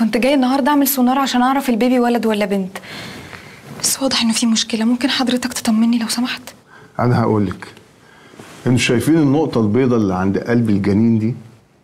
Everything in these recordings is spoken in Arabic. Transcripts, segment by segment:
كنت جاي النهارده اعمل سونار عشان اعرف البيبي ولد ولا بنت، بس واضح انه في مشكله. ممكن حضرتك تطمني لو سمحت؟ انا هقول لك. انتوا شايفين النقطه البيضاء اللي عند قلب الجنين دي؟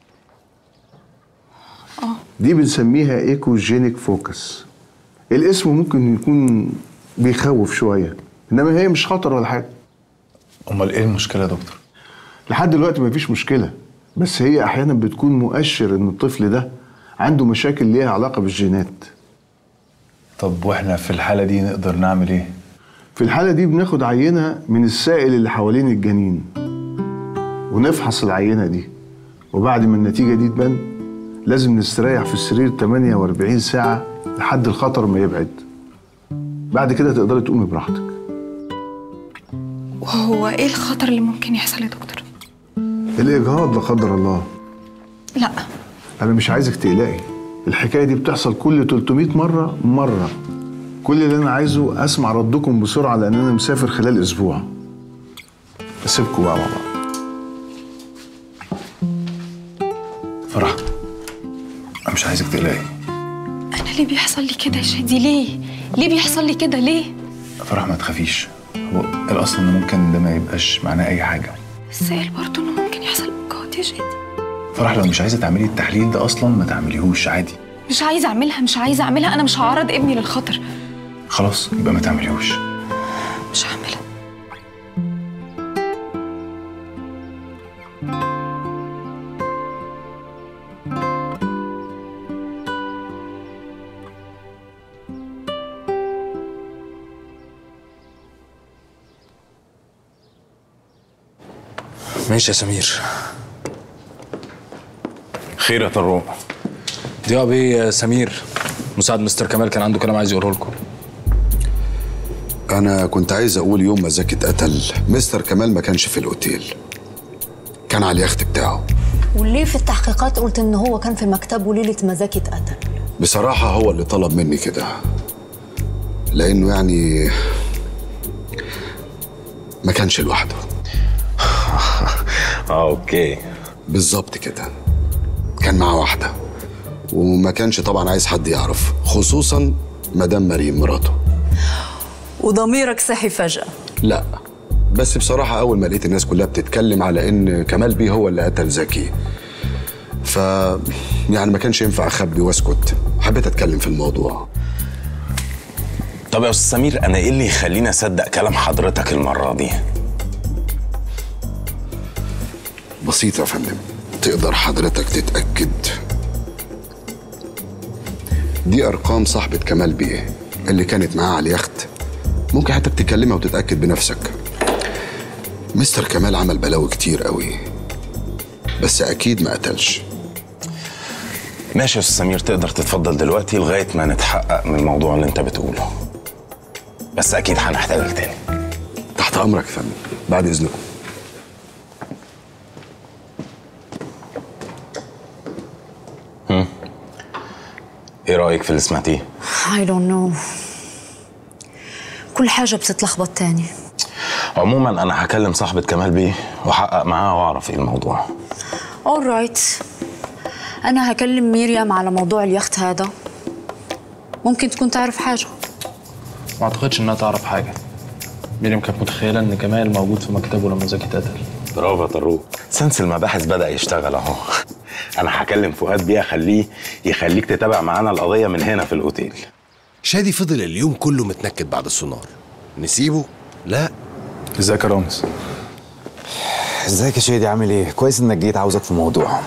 دي بنسميها ايكوجينيك فوكس. الاسم ممكن يكون بيخوف شويه، انما هي مش خطر ولا حاجه. امال ايه المشكله يا دكتور؟ لحد دلوقتي مفيش مشكله، بس هي احيانا بتكون مؤشر ان الطفل ده عنده مشاكل ليها علاقه بالجينات. طب واحنا في الحاله دي نقدر نعمل ايه؟ في الحاله دي بناخد عينه من السائل اللي حوالين الجنين ونفحص العينه دي، وبعد ما النتيجه دي تبان لازم نستريح في السرير 48 ساعه لحد الخطر ما يبعد. بعد كده تقدري تقومي براحتك. وهو ايه الخطر اللي ممكن يحصل يا دكتور؟ الاجهاض لا قدر الله. لا انا مش عايزك تقلقي، الحكايه دي بتحصل كل 300 مره. كل اللي انا عايزه اسمع ردكم بسرعه، لان انا مسافر خلال اسبوع. اسيبكم بقى مع بعض. فرح، انا مش عايزك تقلقي. انا ليه بيحصل لي كده يا شادي؟ ليه بيحصل لي كده ليه؟ فرح ما تخافيش، هو الاصل ان ممكن ده ما يبقاش معناه اي حاجه. السائل برضه انه ممكن يحصل إجهاض يا شادي. فرح، لو مش عايزه تعملي التحليل ده اصلا ما تعمليهوش عادي. مش عايزه اعملها، انا مش هعرض ابني للخطر. خلاص يبقى ما تعمليهوش. مش هعملها. ماشي يا سمير. خير يا طروق؟ دي بيه سمير، مساعد مستر كمال كان عنده كلام عايز يقوله لكم. أنا كنت عايز أقول يوم ما زكي اتقتل مستر كمال ما كانش في الأوتيل، كان على اليخت بتاعه. وليه في التحقيقات قلت إن هو كان في مكتبه ليلة ما زكي اتقتل؟ بصراحة هو اللي طلب مني كده، لأنه يعني ما كانش لوحده. اوكي بالظبط كده، كان معاه واحدة وما كانش طبعا عايز حد يعرف، خصوصا مدام مريم مراته. وضميرك صحي فجأة؟ لا، بس بصراحة أول ما لقيت الناس كلها بتتكلم على إن كمال بيه هو اللي قتل زكي، يعني ما كانش ينفع أخبي وأسكت، حبيت أتكلم في الموضوع. طب يا أستاذ سمير، أنا إيه اللي يخليني أصدق كلام حضرتك المرة دي؟ بسيطة يا فندم، تقدر حضرتك تتأكد. دي أرقام صاحبة كمال بيه اللي كانت معاه على اليخت، ممكن حتى تكلمها وتتأكد بنفسك. مستر كمال عمل بلاوي كتير قوي، بس أكيد ما قتلش. ماشي يا أستاذ سمير، تقدر تتفضل دلوقتي لغاية ما نتحقق من الموضوع اللي أنت بتقوله، بس أكيد هنحتاجك تاني. تحت أمرك يا فندم، بعد إذنكم. ايه رأيك في اللي سمعتيه؟ I don't know. كل حاجة بتتلخبط تاني. عموما انا هكلم صاحبة كمال بيه واحقق معاها واعرف ايه الموضوع. alright. أنا هكلم مريم على موضوع اليخت هذا، ممكن تكون تعرف حاجة. ما اعتقدش انها تعرف حاجة. مريم كانت متخيلة ان كمال موجود في مكتبه لما زكي اتقتل. برافو يا طروق، سنس المباحث بدأ يشتغل اهو. انا هكلم فؤاد بيه اخليه يخليك تتابع معانا القضية من هنا في الاوتيل. شادي فضل اليوم كله متنكد بعد السونار، نسيبه؟ لا. ازيك يا رامز؟ ازيك يا شادي، عامل ايه؟ كويس انك جيت، عاوزك في موضوع.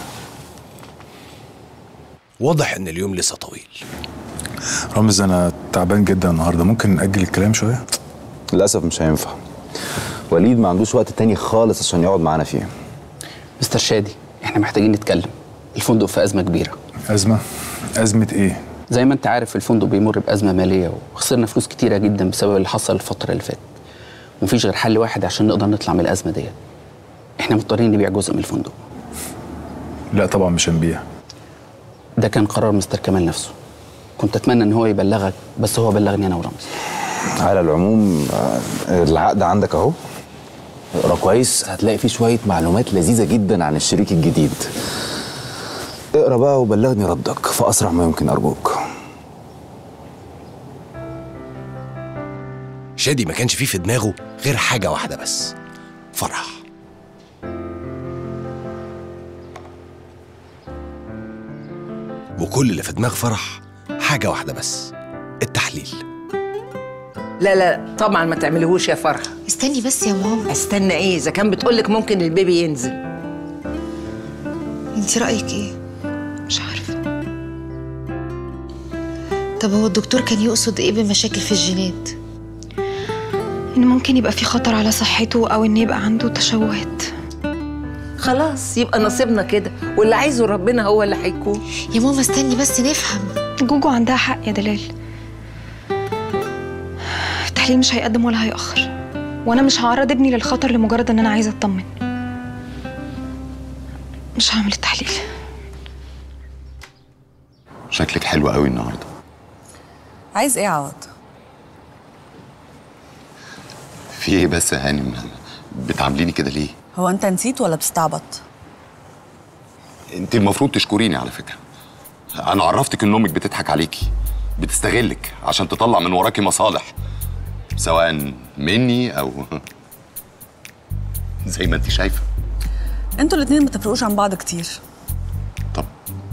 واضح ان اليوم لسه طويل. رامز انا تعبان جدا النهارده، ممكن نأجل الكلام شويه؟ للاسف مش هينفع، وليد ما عندوش وقت تاني خالص عشان يقعد معانا فيه. مستر شادي، احنا محتاجين نتكلم. الفندق في ازمه كبيره. ازمه ايه؟ زي ما انت عارف الفندق بيمر بازمه ماليه، وخسرنا فلوس كتيره جدا بسبب اللي حصل الفتره اللي فاتت. ومفيش غير حل واحد عشان نقدر نطلع من الازمه ديت. احنا مضطرين نبيع جزء من الفندق. لا طبعا مش هنبيع. ده كان قرار مستر كمال نفسه. كنت اتمنى ان هو يبلغك، بس هو بلغني انا ورامز. على العموم العقد عندك اهو، اقرا كويس، هتلاقي فيه شويه معلومات لذيذه جدا عن الشريك الجديد. اقرا بقى وبلغني ردك في اسرع ما يمكن ارجوك. شادي ما كانش فيه في دماغه غير حاجة واحدة بس، فرح. وكل اللي في دماغ فرح حاجة واحدة بس، التحليل. لا لا طبعا ما تعمليهوش يا فرح. استني بس يا ماما. استنى ايه؟ اذا كان بتقولك ممكن البيبي ينزل. انت رأيك ايه؟ مش عارفة. طب هو الدكتور كان يقصد ايه بمشاكل في الجينات؟ إن ممكن يبقى في خطر على صحته أو إن يبقى عنده تشوهات. خلاص يبقى نصيبنا كده، واللي عايزه ربنا هو اللي هيكون. يا ماما استني بس نفهم. جوجو عندها حق يا دلال. التحليل مش هيقدم ولا هيأخر، وأنا مش هعرض ابني للخطر لمجرد إن أنا عايزة أطمن. مش هعمل التحليل. شكلك حلو قوي النهارده. عايز ايه يا عوض؟ في ايه بس يا هانم؟ بتعامليني كده ليه؟ هو انت نسيت ولا بتستعبط؟ انت المفروض تشكريني على فكره. انا عرفتك ان امك بتضحك عليكي، بتستغلك عشان تطلع من وراكي مصالح، سواء مني او زي ما انت شايفه. انتوا الاتنين ما تفرقوش عن بعض كتير. طب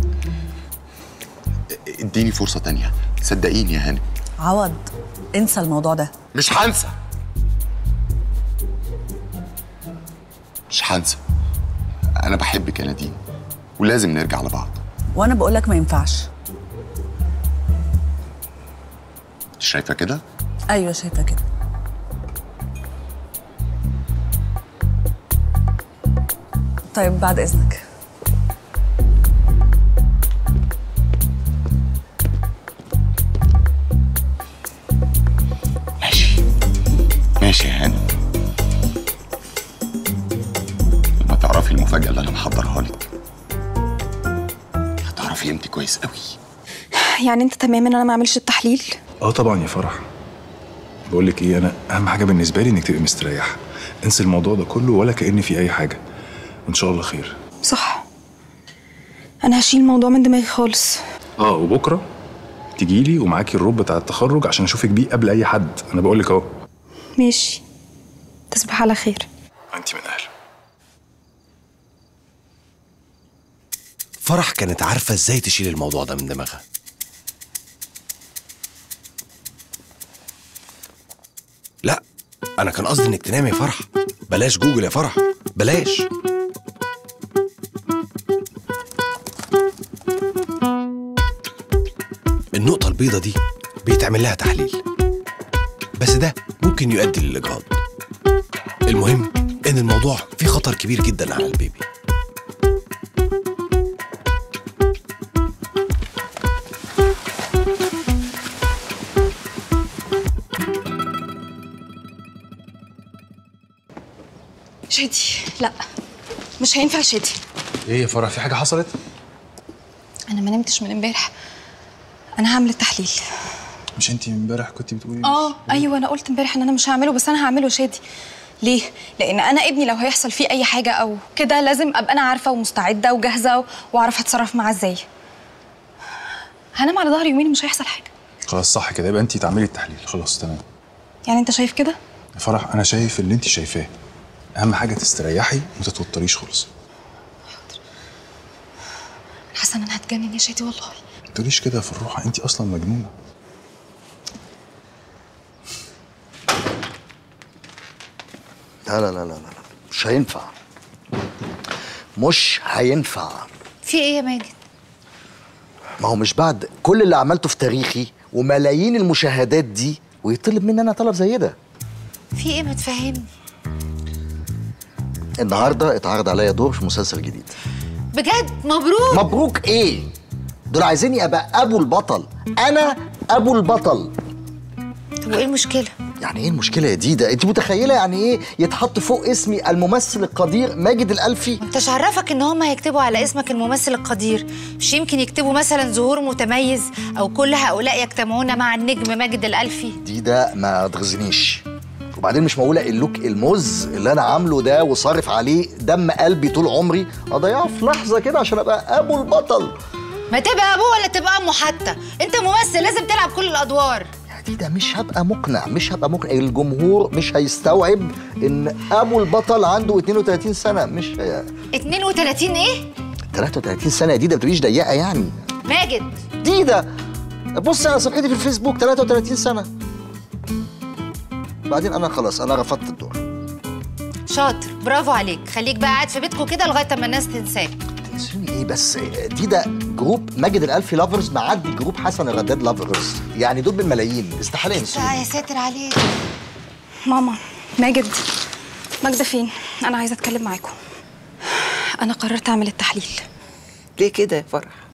اديني فرصه تانية، صدقيني يا هانم. عوض انسى الموضوع ده. مش هنسى، مش هنسى. انا بحبك يا نادين ولازم نرجع لبعض. وانا بقولك ما ينفعش. شايفه كده؟ ايوه شايفه كده. طيب بعد اذنك. ماشي يا هانم. لما تعرفي المفاجأة اللي أنا محضرها لك هتعرفي قيمتي كويس قوي. يعني أنت تمام إن أنا ما أعملش التحليل؟ طبعا يا فرح. بقول لك ايه، انا اهم حاجه بالنسبه لي انك تبقي مستريحه. انسي الموضوع ده كله ولا كأن في اي حاجه، وان شاء الله خير. صح، أنا هشيل الموضوع من دماغي خالص. وبكره تجيلي ومعاكي الروب بتاع التخرج عشان اشوفك بيه قبل اي حد. انا بقول لك اهو. ماشي، تصبح على خير. انت من اهل. فرح كانت عارفة ازاي تشيل الموضوع ده من دماغها. لا انا كان قصدي انك تنامي يا فرح. بلاش جوجل يا فرح، بلاش. النقطة البيضة دي بيتعمل لها تحليل، بس ده ممكن يؤدي للإجهاض. المهم إن الموضوع فيه خطر كبير جدا على البيبي. شادي، لا مش هينفع شادي. ايه يا فرح، في حاجه حصلت؟ أنا ما نمتش من امبارح. أنا هعمل التحليل. مش انت امبارح كنتي بتقولي؟ أيوه أنا قلت امبارح إن أنا مش هعمله، بس أنا هعمله شادي. ليه؟ لأن أنا ابني لو هيحصل فيه أي حاجة أو كده لازم أبقى أنا عارفة ومستعدة وجاهزة وأعرف هتصرف معاه إزاي. هنام على ظهري يومين مش هيحصل حاجة. خلاص صح كده، يبقى انت تعملي التحليل. خلاص تمام. يعني أنت شايف كده؟ يا فرح انا شايف اللي انت شايفاه. اهم حاجه تستريحي وما تتوتريش خالص. حاسة إن أنا هتجنن يا شادي والله. ما تقوليش كده يا فروحه، انت اصلا مجنونه. لا لا لا لا لا، مش هينفع. مش هينفع. في ايه يا ماجد؟ ما هو مش بعد كل اللي عملته في تاريخي وملايين المشاهدات دي ويطلب مني انا طلب زي ده. في ايه؟ ما تفهمني. النهارده اتعرض عليا دور في مسلسل جديد. بجد؟ مبروك. مبروك ايه؟ دول عايزيني ابقى ابو البطل. انا ابو البطل. طب وايه المشكله؟ يعني ايه المشكله يا ديدا؟ انت متخيله يعني ايه يتحط فوق اسمي الممثل القدير ماجد الألفي؟ انتش عرفك ان هم هيكتبوا على اسمك الممثل القدير؟ مش يمكن يكتبوا مثلا ظهور متميز او كل هؤلاء يجتمعون مع النجم ماجد الألفي؟ ديدا ما تغزنيش. وبعدين مش معقوله اللوك الموز اللي انا عامله ده وصارف عليه دم قلبي طول عمري اضيعه في لحظه كده عشان ابقى ابو البطل. ما تبقى ابوه ولا تبقى امه حتى، انت ممثل لازم تلعب كل الادوار. ده مش هبقى مقنع، الجمهور مش هيستوعب ان ابو البطل عنده 32 سنه. مش 32 ايه؟ 33 سنه يا ديدا، ما بتبقيش ضيقه يعني. ماجد ديدا بص على صفحتي في الفيسبوك 33 سنه. بعدين انا خلاص انا رفضت الدور. شاطر، برافو عليك. خليك بقى قاعد في بيتكم كده لغايه اما الناس تنساك. تنسوني ايه بس؟ ديدا جروب ماجد الالفي لافرز معدي جروب حسن الرداد لافرز، يعني دول بالملايين، استحاله ينسوني. يا ساتر عليك. ماما، ماجد فين؟ انا عايزه اتكلم معاكم. انا قررت اعمل التحليل. ليه كده يا فرح؟